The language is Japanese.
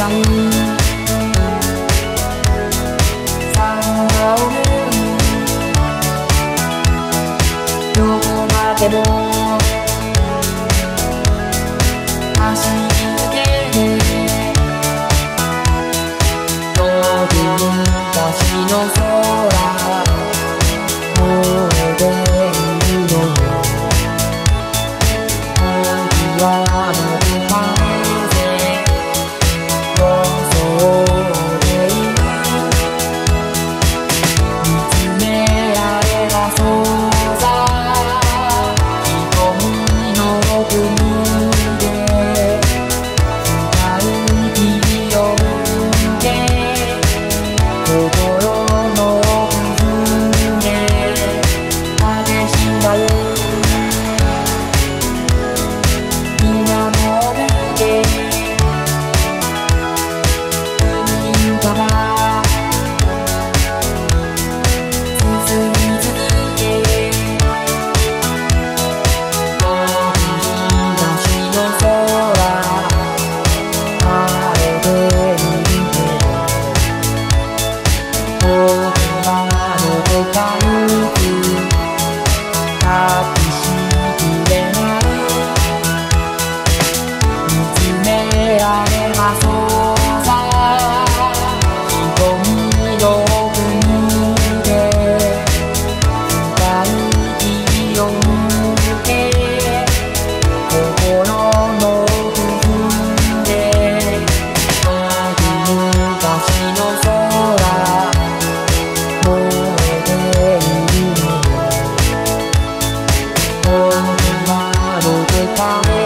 うさまをどこまでも走り抜けて遠く昔の空燃えているの僕はの風装っている見つめ合えばそうさ瞳の奥で深い霧を向け心の奥で激しなる水面を向け海から進み続け遠く東の空晴れているけど僕はどこかゆく隠しきれない見つめ合えばそうさ瞳の奥で深い霧を抜け心の奥で遠く昔の空燃えているの僕はどこか